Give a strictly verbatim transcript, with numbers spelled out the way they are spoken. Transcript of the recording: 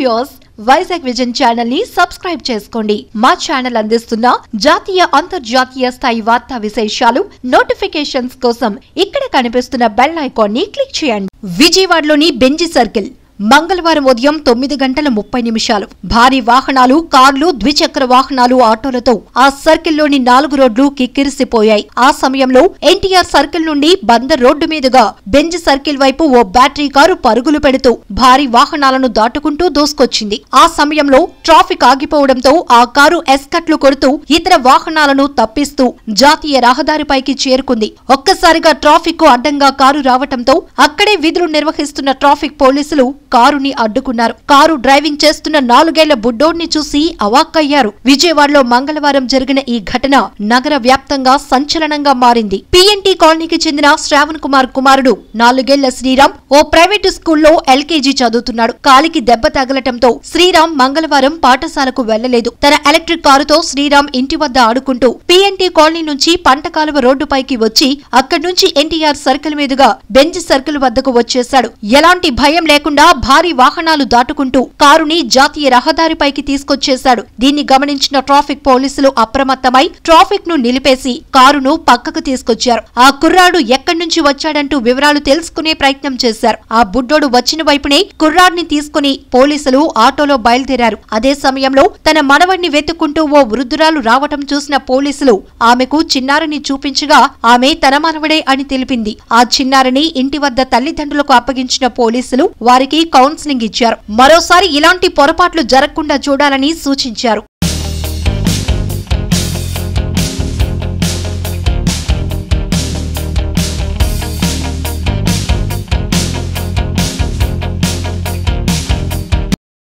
Viewers Vizagvision channel ని subscribe చేసుకోండి. మా ఛానల్ అందిస్తున్న జాతీయ అంతర్జాతీయ స్థాయి వార్తా విశేషాలు నోటిఫికేషన్స్ కోసం ఇక్కడ కనిపిస్తున్న బెల్ ఐకాన్ ని క్లిక్ చేయండి. విజయవాడలోని బెంజ్ సర్కిల్ మంగళవారం ఉదయం తొమ్మిది గంటల ముప్పై నిమిషాలు భారీ వాహనాలు, కార్లు, ద్విచక్ర వాహనాలు, ఆటోలతో ఆ సర్కిల్లోని నాలుగు రోడ్లు కిక్కిరిసిపోయాయి. ఆ సమయంలో ఎన్టీఆర్ సర్కిల్ నుండి బందర్ రోడ్డు మీదుగా బెంజ్ సర్కిల్ వైపు ఓ బ్యాటరీ కారు పరుగులు పెడుతూ భారీ వాహనాలను దాటుకుంటూ దూసుకొచ్చింది. ఆ సమయంలో ట్రాఫిక్ ఆగిపోవడంతో ఆ కారు ఎస్కట్లు కొడుతూ ఇతర వాహనాలను తప్పిస్తూ జాతీయ రహదారిపైకి చేరుకుంది. ఒక్కసారిగా ట్రాఫిక్ కు అడ్డంగా కారు రావటంతో అక్కడే విధులు నిర్వహిస్తున్న ట్రాఫిక్ పోలీసులు కారుని అడ్డుకున్నారు. కారు డ్రైవింగ్ చేస్తున్న నాలుగేళ్ల బుడ్డోడ్ని చూసి అవాక్కయ్యారు. విజయవాడలో మంగళవారం జరిగిన ఈ ఘటన నగర వ్యాప్తంగా సంచలనంగా మారింది. పీఎన్టీ కాలనీకి చెందిన శ్రావణ్ కుమార్ కుమారుడు నాలుగేళ్ల శ్రీరామ్ ఓ ప్రైవేటు స్కూల్లో ఎల్కేజీ చదువుతున్నాడు. కాలికి దెబ్బ తగలటంతో శ్రీరామ్ మంగళవారం పాఠశాలకు వెళ్లలేదు. తన ఎలక్ట్రిక్ కారుతో శ్రీరామ్ ఇంటి వద్ద ఆడుకుంటూ పీఎన్టీ కాలనీ నుంచి పంటకాలువ రోడ్డుపైకి వచ్చి అక్కడి నుంచి ఎన్టీఆర్ సర్కిల్ మీదుగా బెంజ్ సర్కిల్ వద్దకు వచ్చేశాడు. ఎలాంటి భయం లేకుండా భారీ వాహనాలు దాటుకుంటూ కారుని జాతీయ రహదారిపైకి తీసుకొచ్చేశాడు. దీన్ని గమనించిన ట్రాఫిక్ పోలీసులు అప్రమత్తమై ట్రాఫిక్ ను నిలిపేసి కారును పక్కకు తీసుకొచ్చారు. ఆ కుర్రాడు ఎక్కడి నుంచి వచ్చాడంటూ వివరాలు తెలుసుకునే ప్రయత్నం చేశారు. ఆ బుడ్డోడు వచ్చిన వైపునే కుర్రాడిని తీసుకుని పోలీసులు ఆటోలో బయలుదేరారు. అదే సమయంలో తన మనవడిని వెతుక్కుంటూ ఓ వృద్ధురాలు రావటం చూసిన పోలీసులు ఆమెకు చిన్నారిని చూపించగా ఆమె తన మనవడే అని తెలిపింది. ఆ చిన్నారిని ఇంటి వద్ద తల్లిదండ్రులకు అప్పగించిన పోలీసులు వారికి కౌన్సిలింగ్ ఇచ్చారు. మరోసారి ఇలాంటి పొరపాట్లు జరగకుండా చూడాలని సూచించారు.